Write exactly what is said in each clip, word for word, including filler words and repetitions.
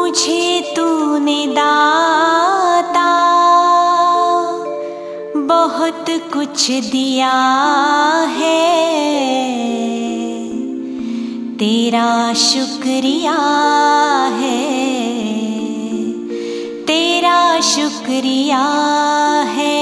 मुझे तूने दाता बहुत कुछ दिया है, तेरा शुक्रिया है, तेरा शुक्रिया है।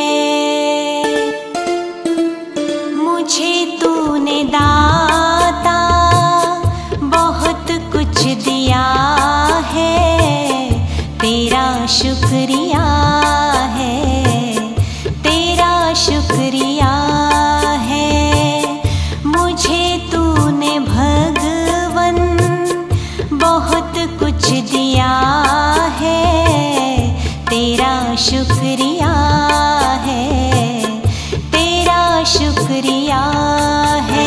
मुझे तूने दाता बहुत कुछ दिया है, तेरा शुक्रिया है, तेरा शुक्रिया है। मुझे तूने भगवन बहुत कुछ दिया है, तेरा शुक्रिया है, तेरा शुक्रिया है।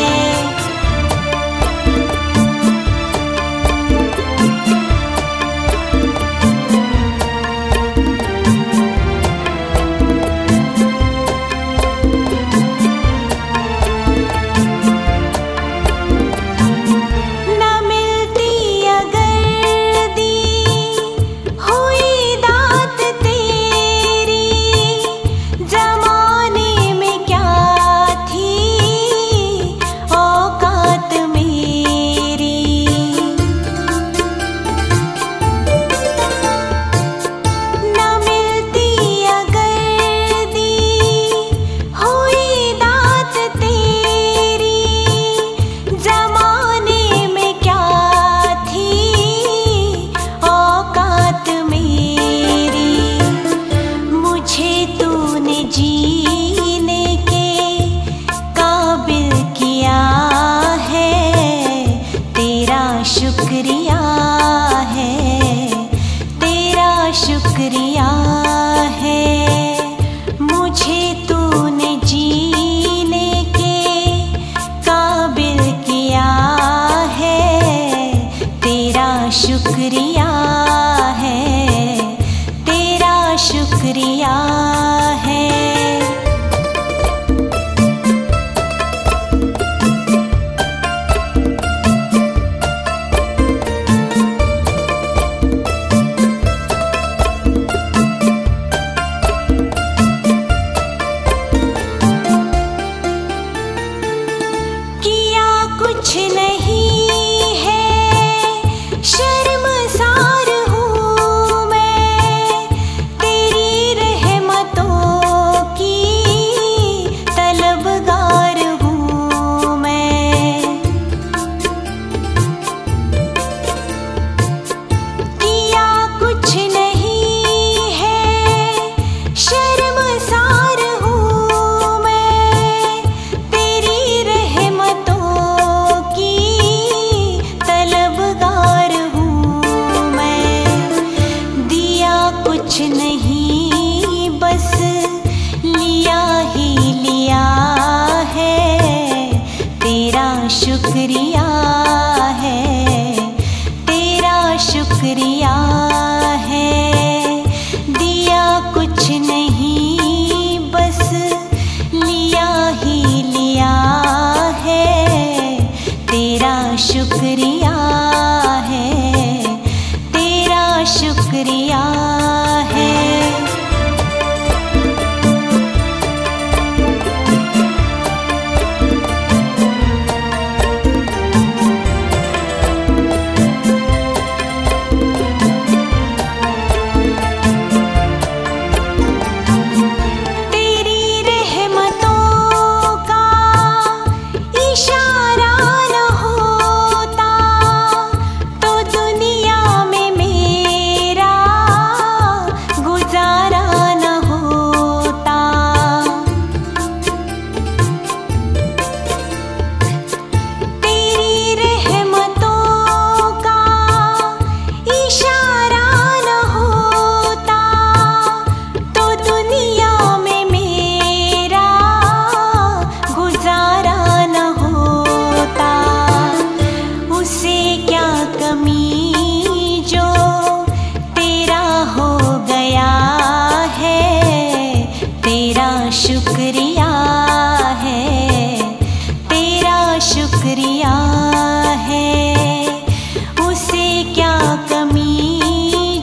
शुक्रिया है, तेरा शुक्रिया है। मुझे तूने जीने के काबिल किया है, तेरा शुक्रिया है, तेरा शुक्रिया है। कुछ नहीं है शर्मसार हूँ मैं, तेरी रहमतों की तलबगार हूँ मैं। किया कुछ नहीं है शर्मसार हूँ मैं, तेरी रहमतों कुछ नहीं बस लिया ही लिया है, तेरा शुक्रिया है, तेरा शुक्रिया है। दिया कुछ नहीं बस लिया ही लिया है, तेरा शुक्रिया है, तेरा शुक्रिया है। तेरी रहमतों का इशारा न होता तो दुनिया में मेरा गुजारा न होता। तेरी रहमतों का इशारा न होता तो दुनिया में मेरा गुजारा न होता। उसे क्या कमी जो तेरा हो गया है, तेरा शुक्रिया है, तेरा शुक्रिया है। उसे क्या कमी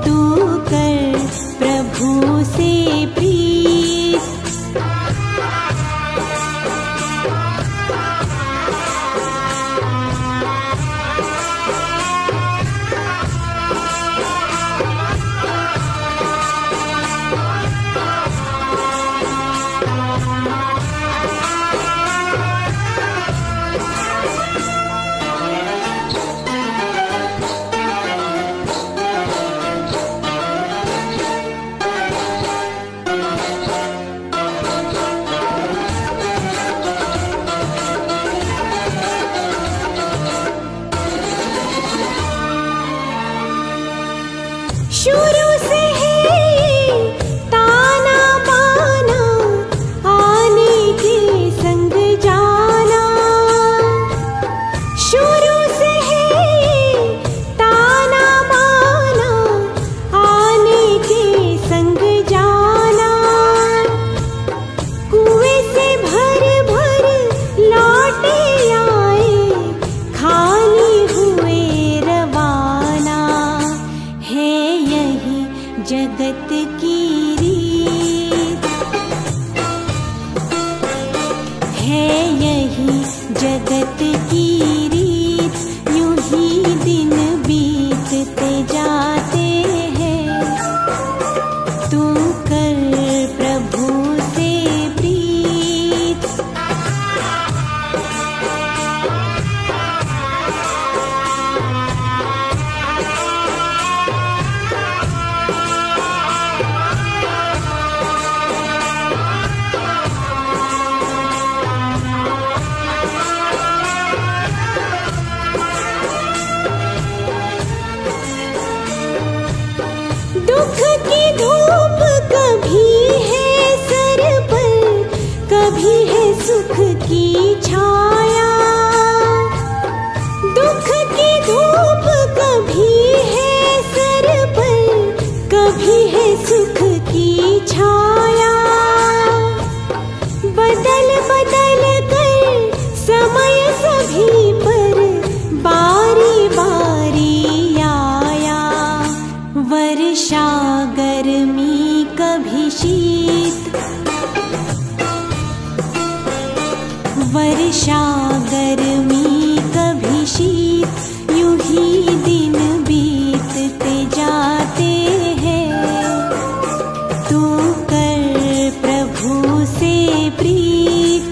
तू कर प्रभु से प्रीत। शुरू से है ताना बाना, आने के संग जाना। शुरू से है ताना बाना, आने के संग जाना। कुएं से भर भर लौटे आए, खाली हुए रवाना। है यही जगत की रीत, है यही जगत की रीत। यूं ही दिन बीतते जाते हैं, तू कर प्रभु से प्रीत। दुख की धूप कभी है सर पर, कभी है सुख की छाया। दुख की धूप कभी है सर पर, कभी है सुख की छाया। बदल बदल कर समय सभी पर, बारी बारी आया। वर्षा गर्मी कभी शीत, वर्षा गर्मी कभी शीत। यूं ही दिन बीतते जाते हैं, तू कर प्रभु से प्रीत।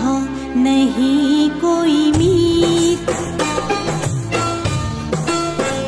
नहीं कोई मीत,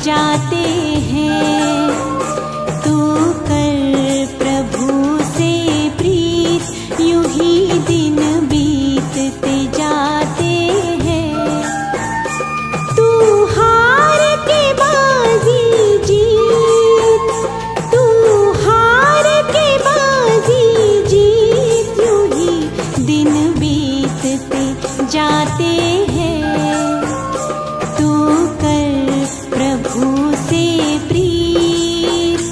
जाते हैं। तू कर प्रभु से प्रीत, यूं ही दिन बीतते जाते हैं। तू हार के बाजी जीत, तू हार के बाजी जीत, यूं ही दिन बीतते जाते हैं। तू कर प्रभु से प्रीत।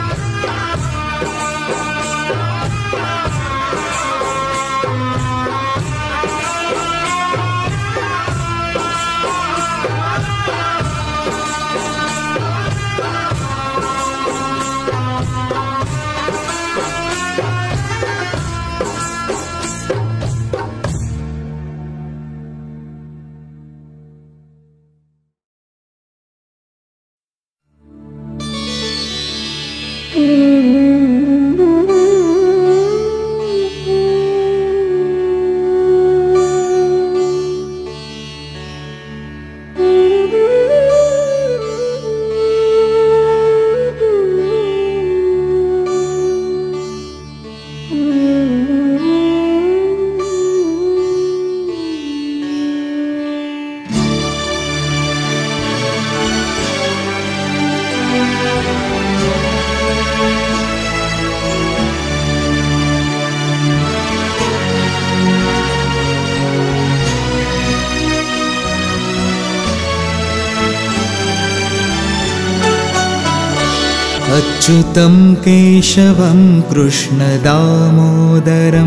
अच्युतं केशवं कृष्णदामोदरं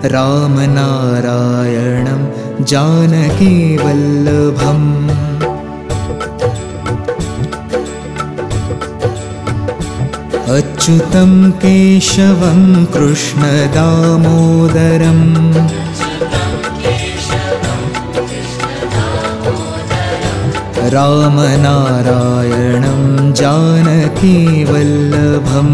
रामनारायणं जानकीवल्लभम्। अच्युतं केशवं कृष्णदामोदरं रामनारायणं जानकीवल्लभम्।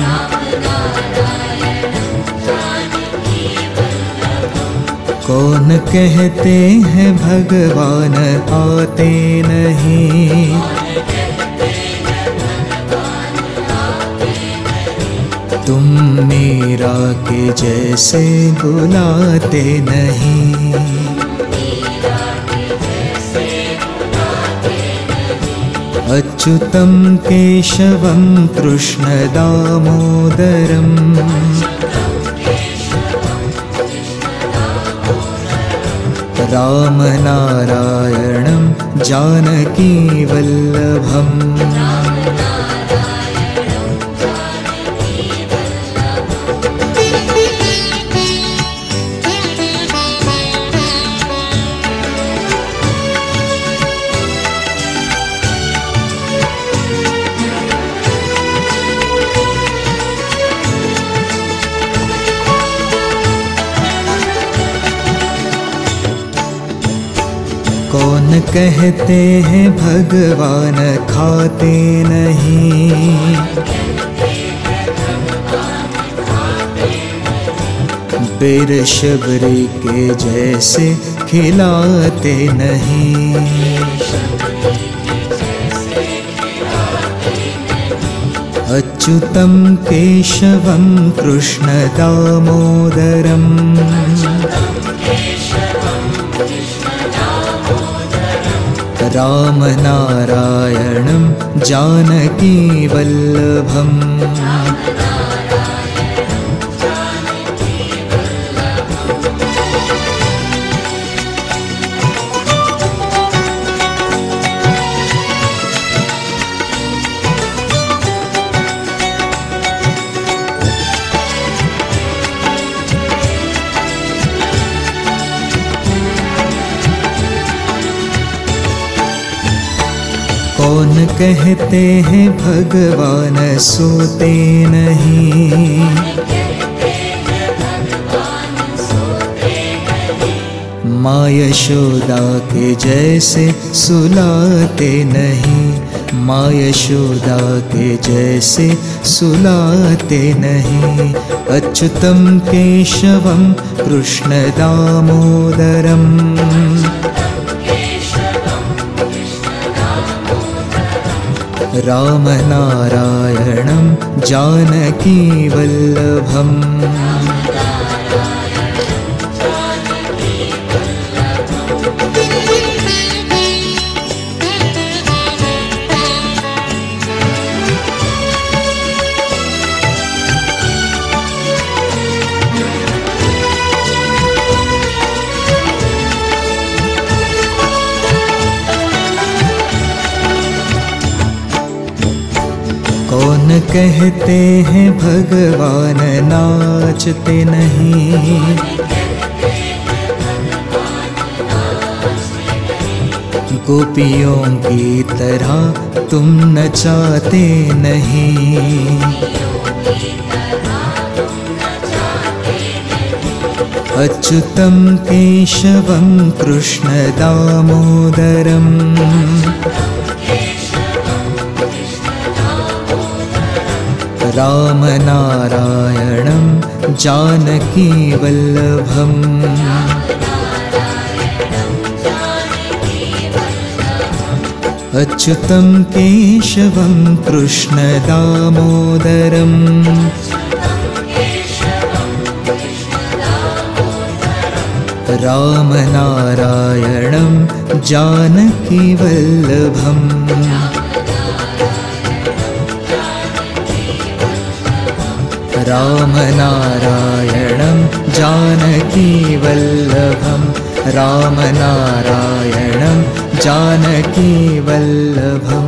कौन कहते हैं भगवान आते नहीं, तुम मीरा के जैसे बुलाते नहीं। अच्युतं केशवं कृष्णदामोदरम् रामनारायणं जानकीवल्लभम्। कौन कहते हैं भगवान खाते नहीं, बेर शबरी के जैसे खिलाते नहीं। अच्युतं केशवं कृष्णदामोदरम् रामनारायणं जानकीवल्लभम्। कौन कहते हैं भगवान सोते नहीं, माँ यशोदा के जैसे सुलाते नहीं। माँ यशोदा के जैसे सुलाते नहीं। अच्युतं केशवं कृष्णदामोदरम् राम नारायणं जानकी वल्लभम्। कौन कहते हैं भगवान नाचते नहीं, गोपियों की तरह तुम नचाते नहीं। अच्युतं केशवं कृष्ण दामोदरम्, राम नारायणं जानकी वल्लभम्। अच्युतं केशवं कृष्ण दामोदरम्, राम नारायणं जानकी वल्लभम्। राम नारायणं जानकी वल्लभं, राम नारायणं जानकी वल्लभम्।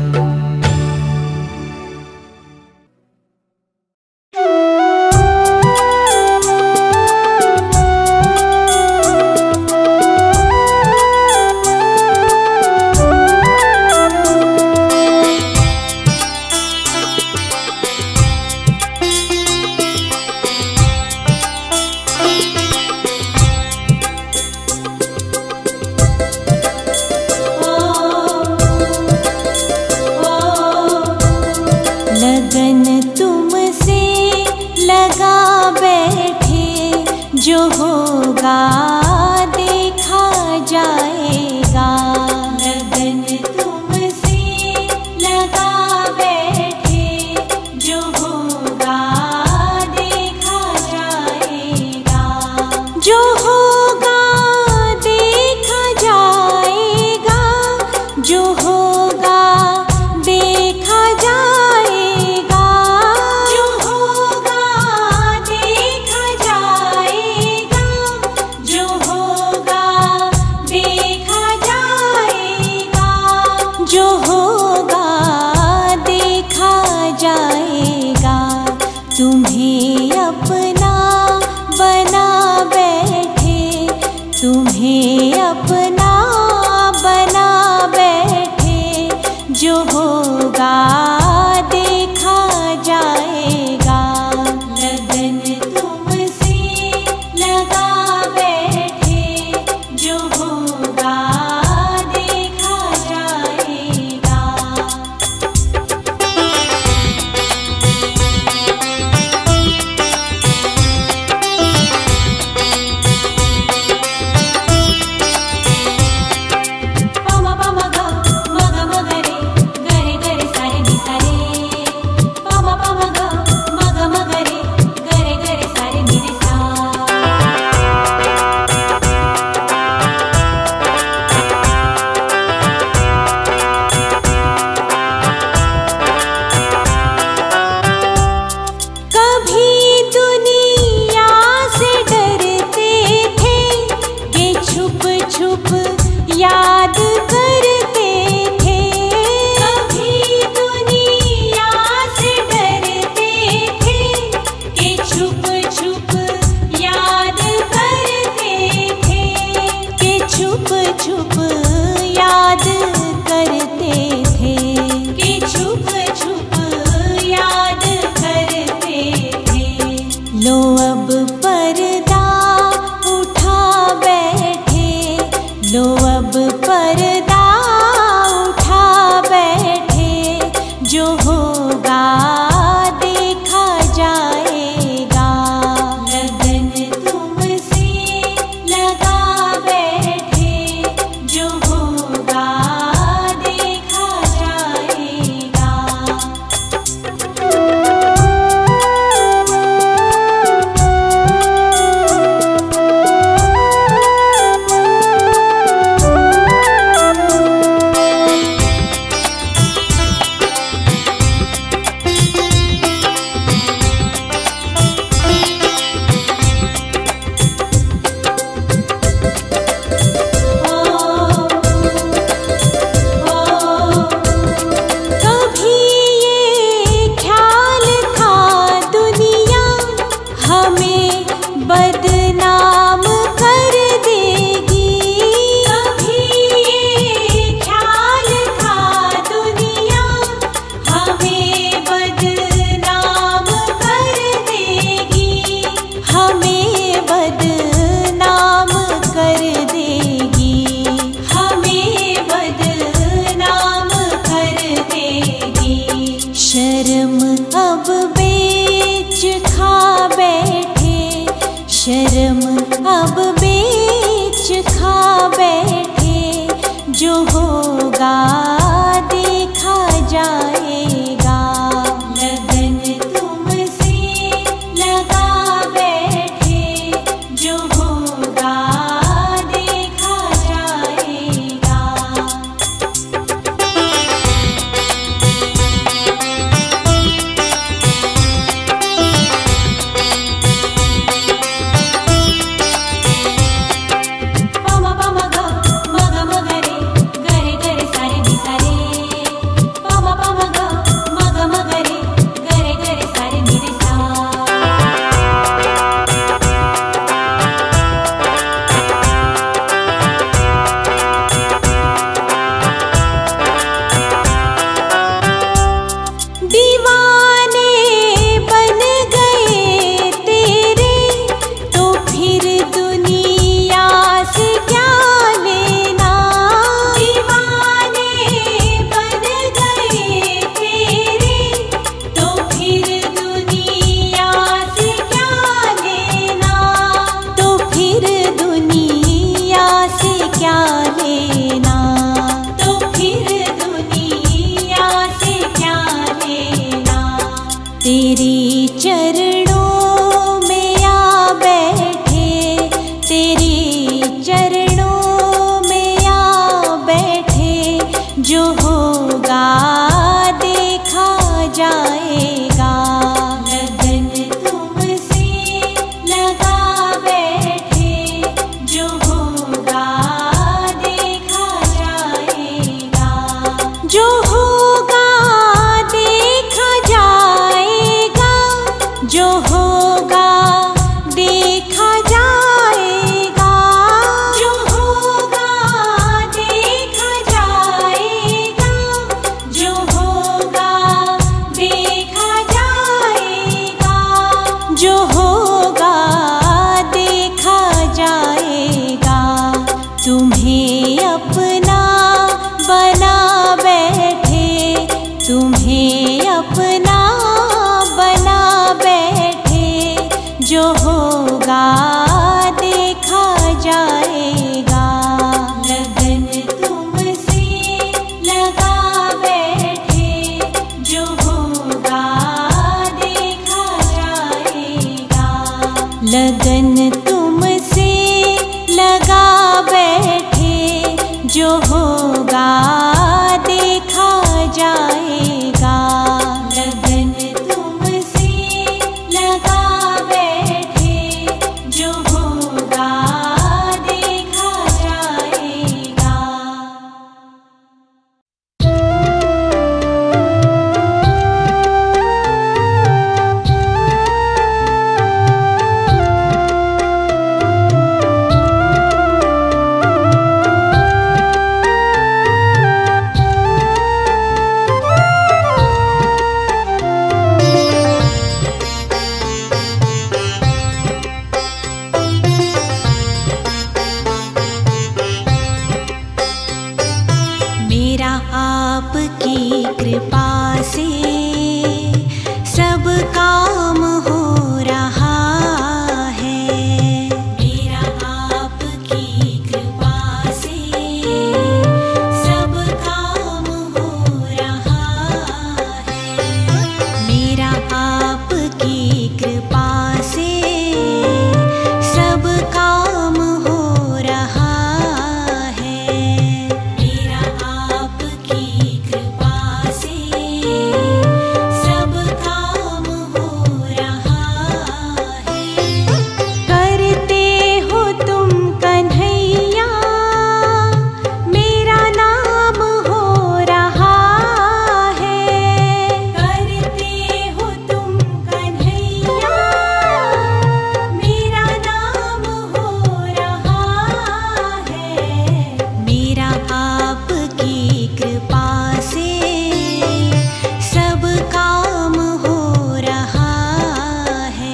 जो होगा देखा जाएगा, लगन तुमसे लगा बैठे, जो होगा देखा जाएगा, जो होगा देखा जाएगा, जो होगा देखा जाएगा, जो होगा देखा जाएगा, जो होगा देखा जाएगा, जो होगा देखा जाएगा। तुम्हें अपना बना बैठे, तुम्हें अपना बना बैठे, जो होगा देखा जाएगा, लगन तुमसे लगा बैठे, जो होगा देखा जाएगा। तेरी चरणों में आ बैठे, तेरी चरणों में आ बैठे, जो होगा देखा जाएगा। लगन तुमसे लगा बैठे, जो होगा देखा जाएगा। जो होगा देखा जाएगा, जो होगा देखा जाएगा। जो होगा देखा जाएगा, जो होगा देखा जाएगा। जो होगा देखा जाएगा। तुम्हें अपना बना बैठे, तुम्हें अपना बना बैठे, जो होगा देखा जाएगा। लगन तुमसे लगा बैठे, जो होगा देखा जाएगा। लगन तुमसे लगा बैठे, जो होगा देखा जाएगा। लगन तुमसे लगा बैठे, जो होगा देखा जाएगा। मेरा आपकी कृपा से सब काम हो रहा है। मेरा आपकी कृपा से सब काम हो रहा है। मेरा आपकी कृपा से सब काम हो रहा है। मेरा आपकी कृपा से सब काम हो रहा है। करते हो तुम कन्हैया, मेरा नाम हो रहा है। करते हो तुम कन्हैया, मेरा नाम हो रहा है। मेरा आपकी कृपा से सब काम हो रहा है।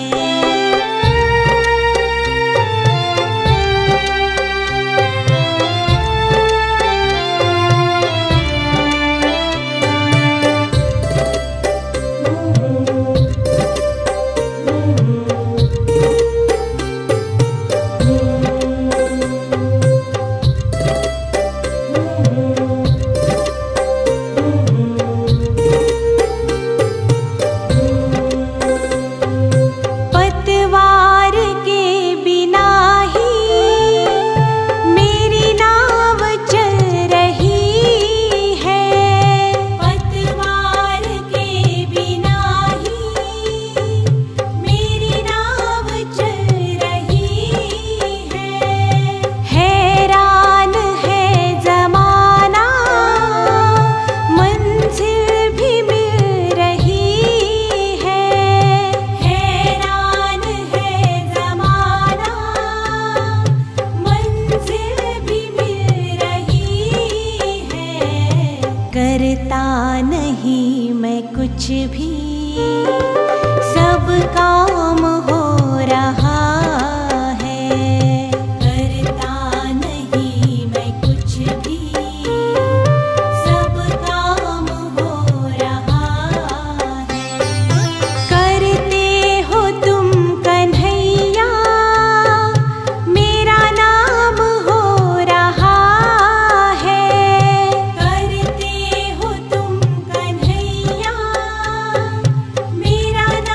पतवार के बिना ही मेरी नाव चल रही है। पतवार के बिना ही मेरी नाव चल रही है। हैरान है जमाना, मंजिल भी मिल रही है। हैरान है जमाना, मंजिल भी मिल रही है। करता नहीं मैं कुछ भी, सब काम हो रहा है। करता नहीं मैं कुछ भी, सब काम हो रहा है। करते हो तुम कन्हैया, मेरा नाम हो रहा है। करते हो तुम कन्हैया, मेरा नाम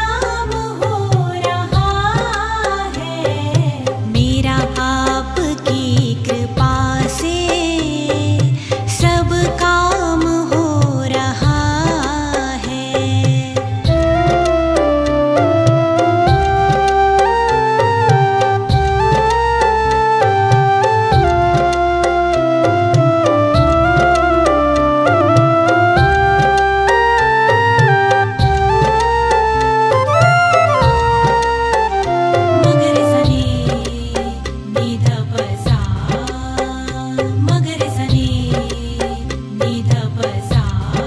बसा।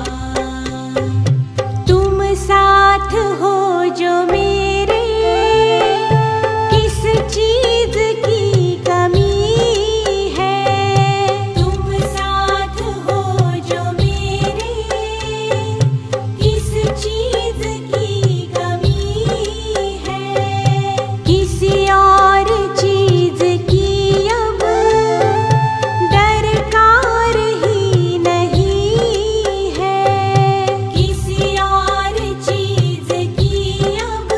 तुम साथ हो जो मेरे, किस चीज की कमी है। तुम साथ हो जो मेरे, किस चीज की कमी है। किसी और चीज की अब दरकार ही नहीं है। किसी और चीज की अब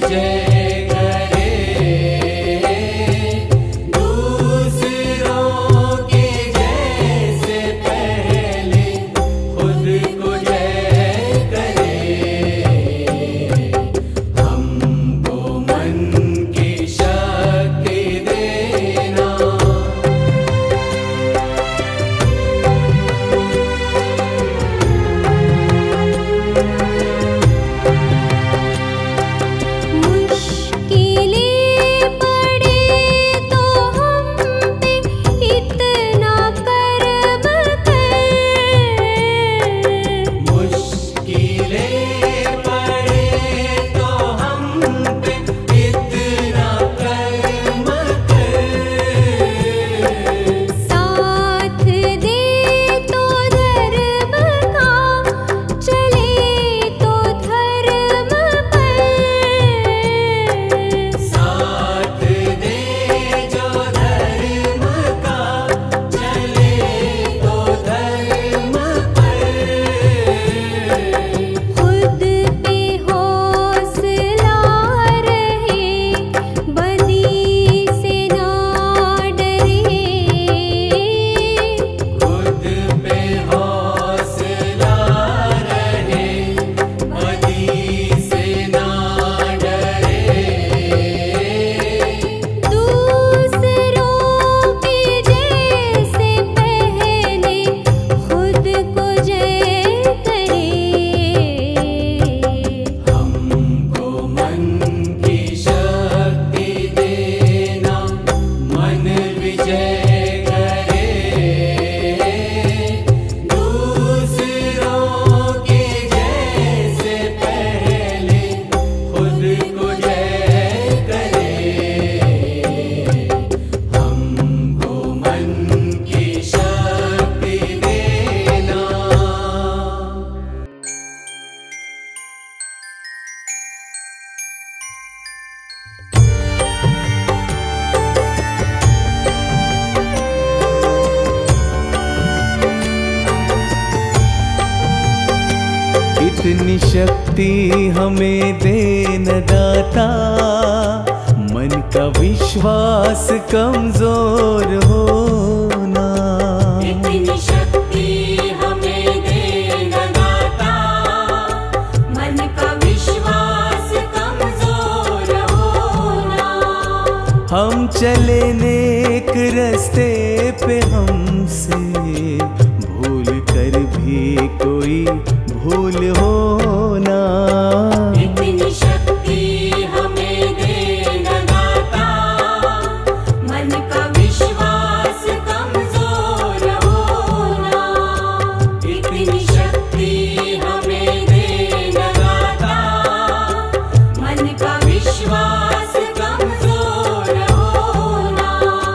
इतनी शक्ति हमें देन दाता, मन का विश्वास कमजोर होना। इतनी शक्ति हमें देन दाता, मन का विश्वास कमजोर होना। हम चले नेक रास्ते पे, हमसे भूल कर भी कोई भूल होना। इतनी शक्ति हमें देन दाता, मन का विश्वास कमजोर होना। इतनी शक्ति हमें देन दाता, मन का विश्वास कमजोर होना।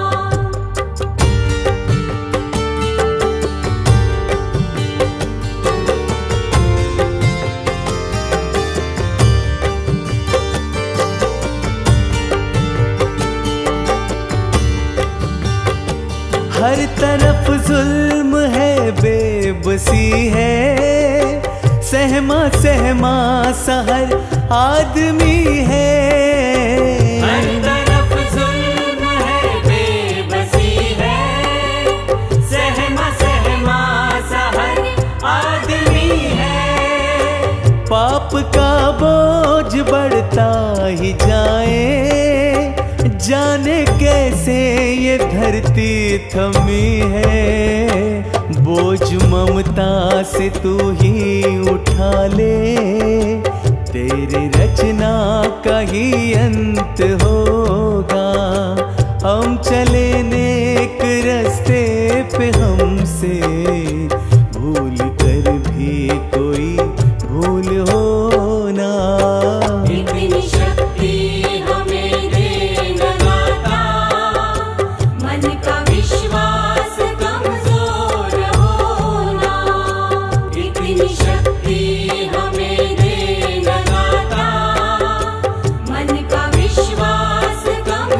हर तरफ जुल्म है, बेबसी है, सहमा सहमा सा हर आदमी है। हर तरफ जुल्म है, बेबसी है, सहमा सहमा सा हर आदमी है। पाप का बोझ बढ़ता ही जाए, जाने कैसे ये धरती थमी है। बोझ ममता से तू ही उठा ले, तेरे रचना का ही अंत होगा। हम चले नेक रास्ते पे, हमसे भूल कर भी कोई भूल होना। इतनी शक्ति हमें देन दाता, मन का विश्वास कमजोर होना। इतनी शक्ति हमें देन दाता, मन का विश्वास कमजोर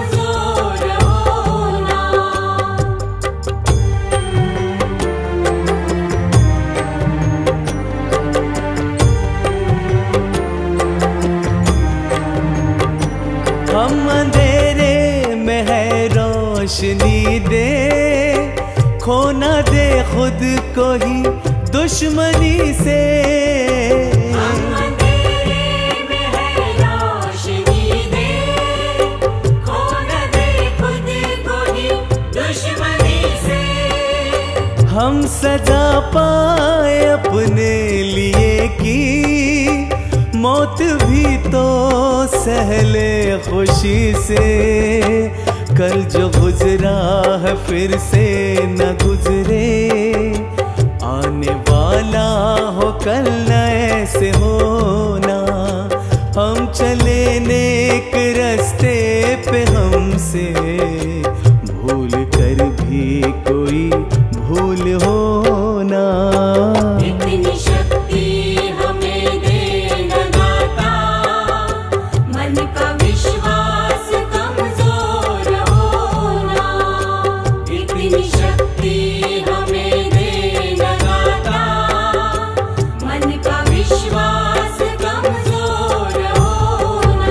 रोशनी दे, खो न दे खुद को ही दुश्मनी से। हम अंधेरे में है रोशनी दे, खो न दे खुद को ही दुश्मनी से। हम सजा पाए अपने लिए की, मौत भी तो सहले खुशी से। कल जो गुजरा है फिर से न गुजरे, आने वाला हो कल न ऐसे होना। हम चले नेक रास्ते पे, हमसे भूल कर भी कोई भूल होना। इतनी शक्ति हमें दे न दाता, मन का विश्वास कमजोर होना। इतनी शक्ति हमें दे न दाता, मन का विश्वास कमजोर होना।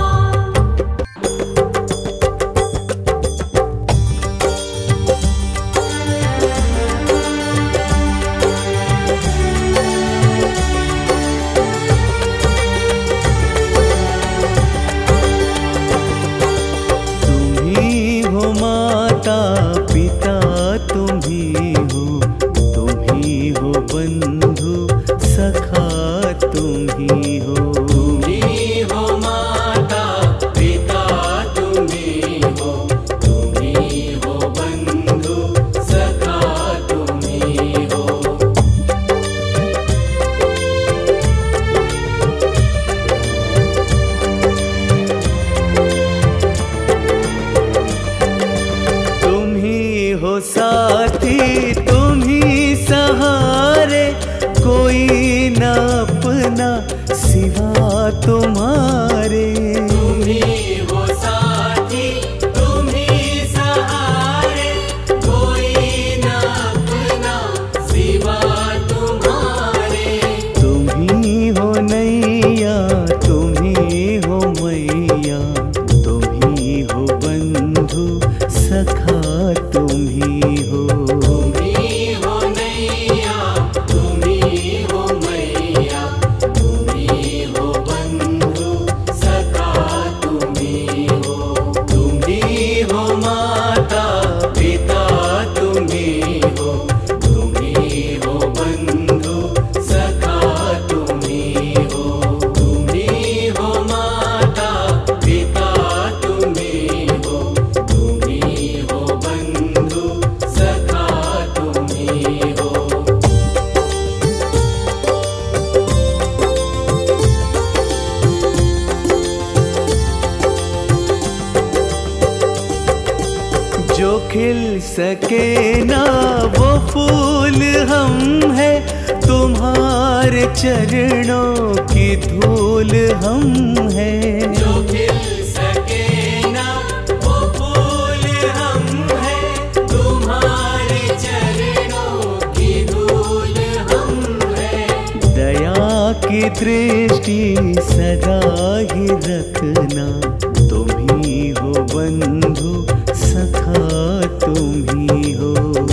माता पिता तुम ही हो, तुम ही हो बंधु सखा तुम ही हो। तुम ही हो माता पिता तुम ही हो, तुम ही हो बंधु सखा तुम ही हो। हो साथी तुम ही सहारे, कोई न अपना सिवा तुम्हारे। तुम ही हो साथी तुम ही सहारे, कोई न अपना सिवा तुम्हारे। तुम ही हो नैया तुम ही हो मैया, तुम ही हो बंधु सखा तुम ही हो। तुम ही हो नैया तुम ही हो मैया, तुम ही हो बंधु सखा तुम ही हो। तुम ही हो माता पिता तुम ही हो, तुम ही हो बंधु सखा तुम ही हो। तुम ही हो माता पिता तुम ही हो, तुम ही हो बंधु सखा तुम ही हो। जो खिल सके ना वो फूल हम है, तुम्हारे चरणों की धूल हम है। जो खिल सके ना वो फूल हम है, तुम्हारे चरणों की धूल हम है। दया की दृष्टि सदा ही रखना, तुम ही हो बंधु सखा तुम ही हो।